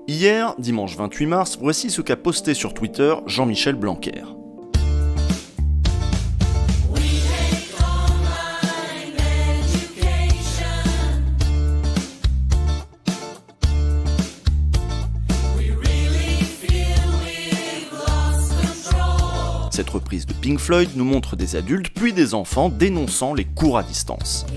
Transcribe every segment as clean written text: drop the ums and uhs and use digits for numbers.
Hier, dimanche 28 mars, voici ce qu'a posté sur Twitter Jean-Michel Blanquer. Cette reprise de Pink Floyd nous montre des adultes puis des enfants dénonçant les cours à distance.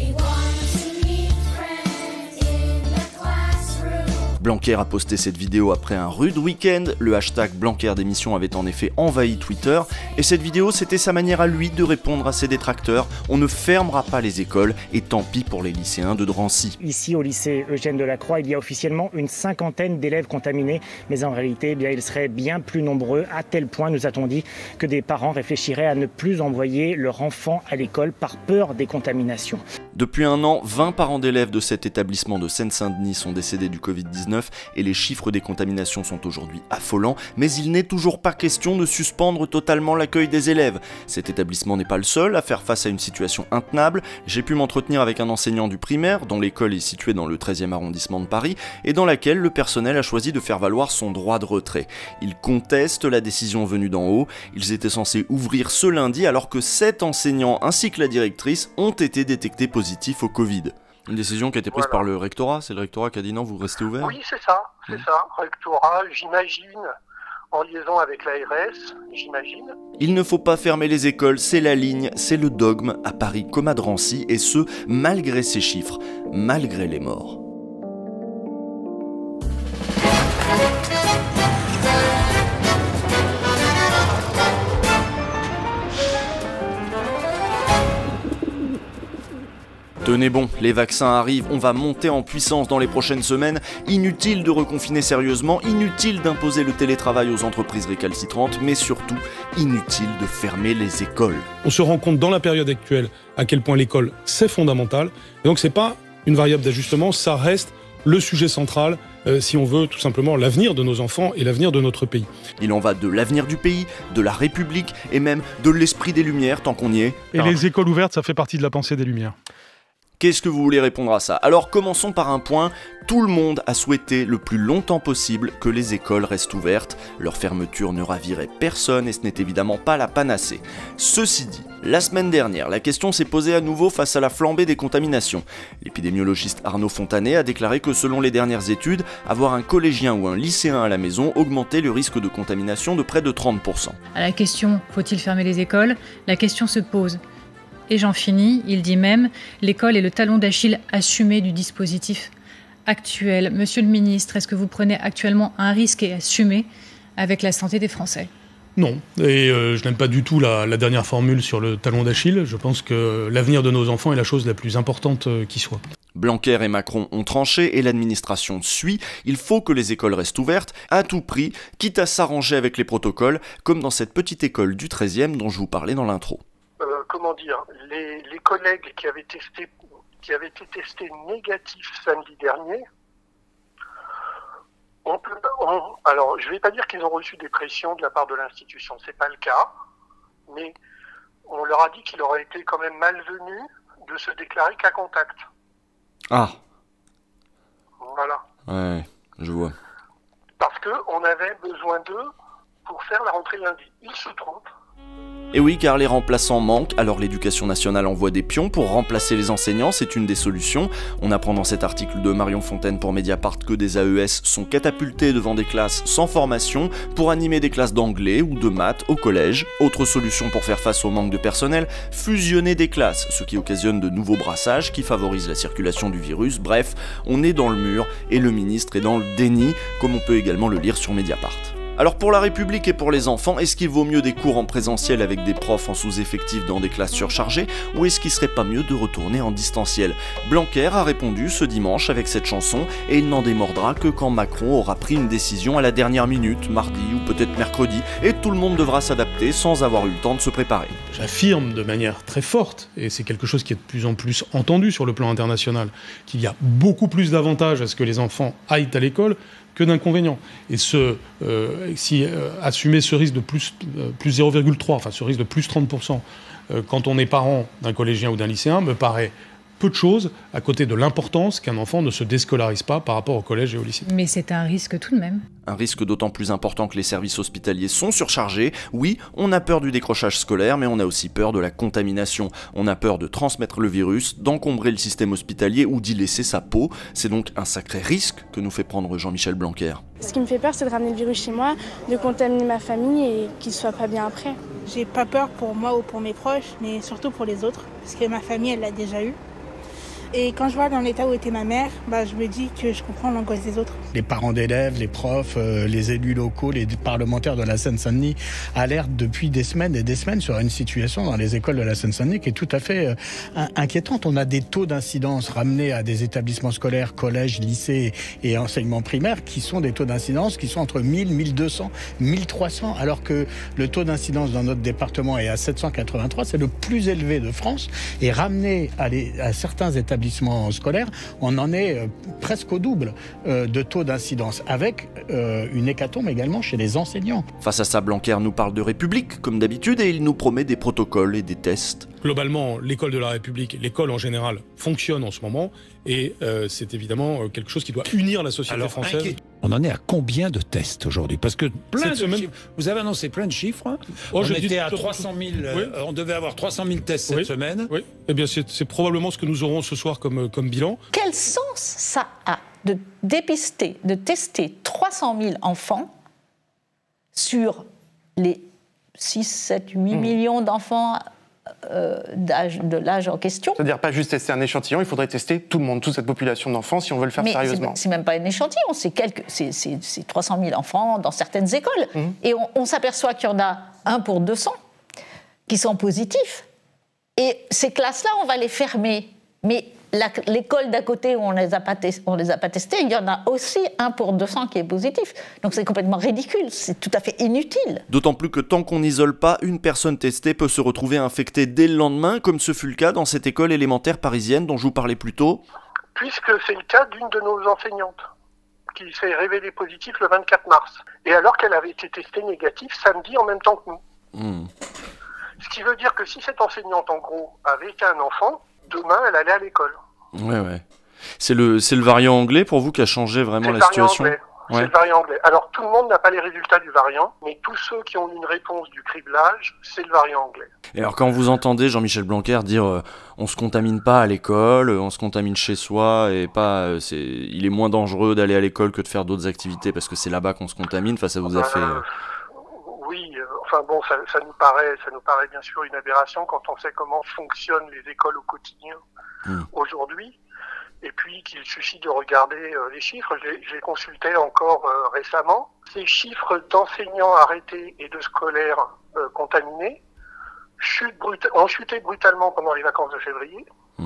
Blanquer a posté cette vidéo après un rude week-end, le hashtag Blanquer démission avait en effet envahi Twitter, et cette vidéo c'était sa manière à lui de répondre à ses détracteurs, on ne fermera pas les écoles et tant pis pour les lycéens de Drancy. Ici au lycée Eugène Delacroix, il y a officiellement une cinquantaine d'élèves contaminés, mais en réalité ils seraient bien plus nombreux, à tel point nous a-t-on dit que des parents réfléchiraient à ne plus envoyer leur enfant à l'école par peur des contaminations. Depuis un an, 20 parents d'élèves de cet établissement de Seine-Saint-Denis sont décédés du Covid-19 et les chiffres des contaminations sont aujourd'hui affolants, mais il n'est toujours pas question de suspendre totalement l'accueil des élèves. Cet établissement n'est pas le seul à faire face à une situation intenable. J'ai pu m'entretenir avec un enseignant du primaire, dont l'école est située dans le 13e arrondissement de Paris, et dans laquelle le personnel a choisi de faire valoir son droit de retrait. Ils contestent la décision venue d'en haut. Ils étaient censés ouvrir ce lundi alors que 7 enseignants ainsi que la directrice ont été détectés positifs au Covid. Une décision qui a été prise par le rectorat, c'est le rectorat qui a dit non, vous restez ouvert? Oui, c'est ça. Rectorat, j'imagine, en liaison avec l'ARS, j'imagine. Il ne faut pas fermer les écoles, c'est la ligne, c'est le dogme, à Paris comme à Drancy, et ce, malgré ces chiffres, malgré les morts. Tenez bon, les vaccins arrivent, on va monter en puissance dans les prochaines semaines. Inutile de reconfiner sérieusement, inutile d'imposer le télétravail aux entreprises récalcitrantes, mais surtout inutile de fermer les écoles. On se rend compte dans la période actuelle à quel point l'école c'est fondamental. Et donc c'est pas une variable d'ajustement, ça reste le sujet central si on veut tout simplement l'avenir de nos enfants et l'avenir de notre pays. Il en va de l'avenir du pays, de la République et même de l'esprit des Lumières tant qu'on y est. Et les écoles ouvertes, ça fait partie de la pensée des Lumières. Qu'est-ce que vous voulez répondre à ça? Alors commençons par un point, tout le monde a souhaité le plus longtemps possible que les écoles restent ouvertes, leur fermeture ne ravirait personne et ce n'est évidemment pas la panacée. Ceci dit, la semaine dernière, la question s'est posée à nouveau face à la flambée des contaminations. L'épidémiologiste Arnaud Fontanet a déclaré que selon les dernières études, avoir un collégien ou un lycéen à la maison augmentait le risque de contamination de près de 30%. À la question « faut-il fermer les écoles ?», la question se pose. Et j'en finis, il dit même « l'école est le talon d'Achille assumé du dispositif actuel ». Monsieur le ministre, est-ce que vous prenez actuellement un risque et assumé avec la santé des Français ? Non, et je n'aime pas du tout la dernière formule sur le talon d'Achille. Je pense que l'avenir de nos enfants est la chose la plus importante qui soit. Blanquer et Macron ont tranché et l'administration suit. Il faut que les écoles restent ouvertes à tout prix, quitte à s'arranger avec les protocoles, comme dans cette petite école du 13e dont je vous parlais dans l'intro. Les collègues qui avaient été testés négatifs samedi dernier, alors je ne vais pas dire qu'ils ont reçu des pressions de la part de l'institution, c'est pas le cas, mais on leur a dit qu'il aurait été quand même malvenu de se déclarer cas contact. Ah. Voilà. Ouais, je vois. Parce qu'on avait besoin d'eux pour faire la rentrée lundi. Ils se trompent. Et oui, car les remplaçants manquent, alors l'éducation nationale envoie des pions pour remplacer les enseignants, c'est une des solutions. On apprend dans cet article de Marion Fontaine pour Mediapart que des AES sont catapultés devant des classes sans formation pour animer des classes d'anglais ou de maths au collège. Autre solution pour faire face au manque de personnel, fusionner des classes, ce qui occasionne de nouveaux brassages qui favorisent la circulation du virus. Bref, on est dans le mur et le ministre est dans le déni, comme on peut également le lire sur Mediapart. Alors pour la République et pour les enfants, est-ce qu'il vaut mieux des cours en présentiel avec des profs en sous-effectif dans des classes surchargées ou est-ce qu'il serait pas mieux de retourner en distanciel? Blanquer a répondu ce dimanche avec cette chanson et il n'en démordra que quand Macron aura pris une décision à la dernière minute, mardi ou peut-être mercredi, et tout le monde devra s'adapter sans avoir eu le temps de se préparer. J'affirme de manière très forte, et c'est quelque chose qui est de plus en plus entendu sur le plan international, qu'il y a beaucoup plus d'avantages à ce que les enfants aillent à l'école que d'inconvénients. Et assumer ce risque de plus 0,3, enfin ce risque de plus 30%, quand on est parent d'un collégien ou d'un lycéen, me paraît peu de choses à côté de l'importance qu'un enfant ne se déscolarise pas par rapport au collège et au lycée. Mais c'est un risque tout de même. Un risque d'autant plus important que les services hospitaliers sont surchargés. Oui, on a peur du décrochage scolaire, mais on a aussi peur de la contamination. On a peur de transmettre le virus, d'encombrer le système hospitalier ou d'y laisser sa peau. C'est donc un sacré risque que nous fait prendre Jean-Michel Blanquer. Ce qui me fait peur, c'est de ramener le virus chez moi, de contaminer ma famille et qu'il ne soit pas bien après. J'ai pas peur pour moi ou pour mes proches, mais surtout pour les autres, parce que ma famille, elle l'a déjà eu. Et quand je vois dans l'état où était ma mère, je me dis que je comprends l'angoisse des autres. Les parents d'élèves, les profs, les élus locaux, les parlementaires de la Seine-Saint-Denis alertent depuis des semaines et des semaines sur une situation dans les écoles de la Seine-Saint-Denis qui est tout à fait inquiétante. On a des taux d'incidence ramenés à des établissements scolaires, collèges, lycées et enseignements primaires qui sont des taux d'incidence qui sont entre 1000, 1200, 1300, alors que le taux d'incidence dans notre département est à 783, c'est le plus élevé de France. Et ramené à certains établissements scolaires, on en est presque au double de taux d'incidence, avec une hécatombe également chez les enseignants. Face à ça, Blanquer nous parle de République, comme d'habitude, et il nous promet des protocoles et des tests. Globalement, l'école de la République, l'école en général, fonctionne en ce moment, et c'est évidemment quelque chose qui doit unir la société française. On en est à combien de tests aujourd'hui? Parce que plein de chiffres. Vous avez annoncé plein de chiffres. On était à 300 000. Oui. On devait avoir 300 000 tests cette semaine. Oui. Eh bien, c'est probablement ce que nous aurons ce soir comme bilan. Quel sens ça a de dépister, de tester 300 000 enfants sur les 6, 7, 8 millions d'enfants de l'âge en question. C'est-à-dire pas juste tester un échantillon, il faudrait tester tout le monde, toute cette population d'enfants si on veut le faire sérieusement. C'est même pas un échantillon, c'est 300 000 enfants dans certaines écoles. Et on s'aperçoit qu'il y en a 1 pour 200 qui sont positifs. Et ces classes-là, on va les fermer. Mais l'école d'à côté où on les a pas testés, il y en a aussi 1 pour 200 qui est positif. Donc c'est complètement ridicule, c'est tout à fait inutile. D'autant plus que tant qu'on n'isole pas, une personne testée peut se retrouver infectée dès le lendemain, comme ce fut le cas dans cette école élémentaire parisienne dont je vous parlais plus tôt. Puisque c'est le cas d'une de nos enseignantes, qui s'est révélée positive le 24 mars. Et alors qu'elle avait été testée négative samedi en même temps que nous. Ce qui veut dire que si cette enseignante, en gros, avait été un enfant, demain, elle allait à l'école. Ouais. C'est le variant anglais pour vous qui a changé vraiment la situation? C'est le variant anglais. Alors, tout le monde n'a pas les résultats du variant, mais tous ceux qui ont une réponse du criblage, c'est le variant anglais. Et alors, quand vous entendez Jean-Michel Blanquer dire on se contamine pas à l'école, on se contamine chez soi, et pas, il est moins dangereux d'aller à l'école que de faire d'autres activités parce que c'est là-bas qu'on se contamine, ça vous a fait... Oui, ça nous paraît bien sûr une aberration quand on sait comment fonctionnent les écoles au quotidien aujourd'hui. Et puis qu'il suffit de regarder les chiffres. J'ai consulté encore récemment. Ces chiffres d'enseignants arrêtés et de scolaires contaminés ont chuté brutalement pendant les vacances de février,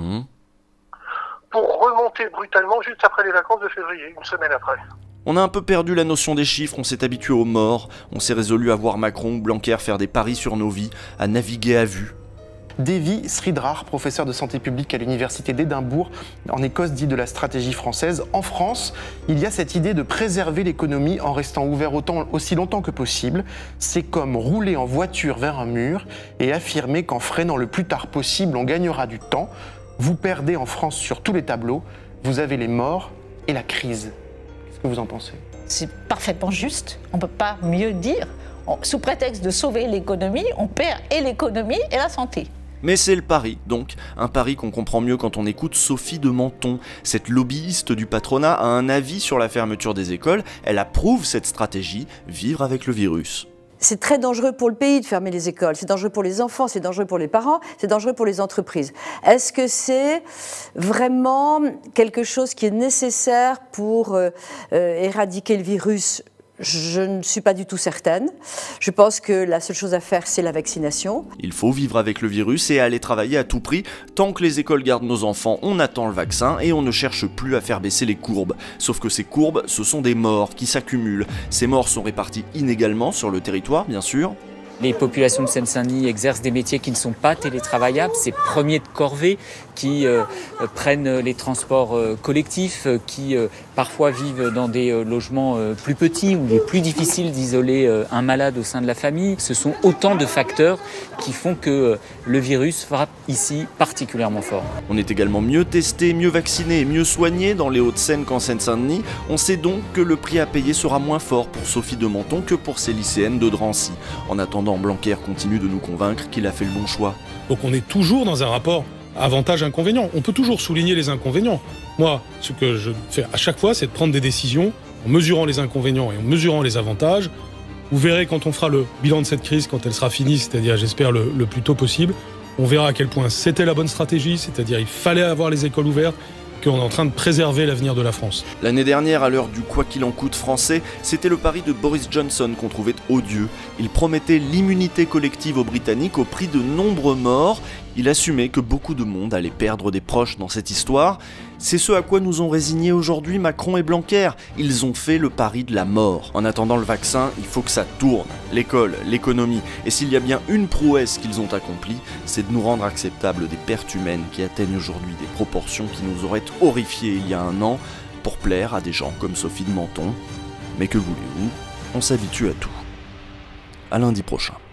pour remonter brutalement juste après les vacances de février, une semaine après. On a un peu perdu la notion des chiffres, on s'est habitué aux morts, on s'est résolu à voir Macron ou Blanquer faire des paris sur nos vies, à naviguer à vue. Devi Sridhar, professeur de santé publique à l'université d'Édimbourg, en Écosse, dit de la stratégie française. En France, il y a cette idée de préserver l'économie en restant ouvert aussi longtemps que possible. C'est comme rouler en voiture vers un mur et affirmer qu'en freinant le plus tard possible, on gagnera du temps. Vous perdez en France sur tous les tableaux, vous avez les morts et la crise. Qu'est-ce que vous en pensez? C'est parfaitement juste, on ne peut pas mieux dire. Sous prétexte de sauver l'économie, on perd et l'économie et la santé. Mais c'est le pari, donc, un pari qu'on comprend mieux quand on écoute Sophie de Menton. Cette lobbyiste du patronat a un avis sur la fermeture des écoles, elle approuve cette stratégie, vivre avec le virus. C'est très dangereux pour le pays de fermer les écoles, c'est dangereux pour les enfants, c'est dangereux pour les parents, c'est dangereux pour les entreprises. Est-ce que c'est vraiment quelque chose qui est nécessaire pour éradiquer le virus ? Je ne suis pas du tout certaine. Je pense que la seule chose à faire, c'est la vaccination. Il faut vivre avec le virus et aller travailler à tout prix. Tant que les écoles gardent nos enfants, on attend le vaccin et on ne cherche plus à faire baisser les courbes. Sauf que ces courbes, ce sont des morts qui s'accumulent. Ces morts sont répartis inégalement sur le territoire, bien sûr. Les populations de Seine-Saint-Denis exercent des métiers qui ne sont pas télétravaillables. C'est premiers de corvée qui prennent les transports collectifs, qui parfois vivent dans des logements plus petits où il est plus difficile d'isoler un malade au sein de la famille. Ce sont autant de facteurs qui font que le virus frappe ici particulièrement fort. On est également mieux testé, mieux vacciné et mieux soigné dans les Hauts-de-Seine qu'en Seine-Saint-Denis. On sait donc que le prix à payer sera moins fort pour Sophie de Menton que pour ses lycéennes de Drancy. En attendant, Blanquer continue de nous convaincre qu'il a fait le bon choix. Donc on est toujours dans un rapport avantage-inconvénient. On peut toujours souligner les inconvénients. Moi, ce que je fais à chaque fois, c'est de prendre des décisions en mesurant les inconvénients et en mesurant les avantages. Vous verrez quand on fera le bilan de cette crise, quand elle sera finie, c'est-à-dire j'espère le plus tôt possible, on verra à quel point c'était la bonne stratégie, c'est-à-dire il fallait avoir les écoles ouvertes, qu'on est en train de préserver l'avenir de la France. L'année dernière, à l'heure du quoi qu'il en coûte français, c'était le pari de Boris Johnson qu'on trouvait odieux. Il promettait l'immunité collective aux Britanniques au prix de nombreux morts. Il assumait que beaucoup de monde allait perdre des proches dans cette histoire. C'est ce à quoi nous ont résigné aujourd'hui Macron et Blanquer. Ils ont fait le pari de la mort. En attendant le vaccin, il faut que ça tourne. L'école, l'économie. Et s'il y a bien une prouesse qu'ils ont accomplie, c'est de nous rendre acceptables des pertes humaines qui atteignent aujourd'hui des proportions qui nous auraient horrifiés il y a un an pour plaire à des gens comme Sophie de Menton. Mais que voulez-vous ? On s'habitue à tout. À lundi prochain.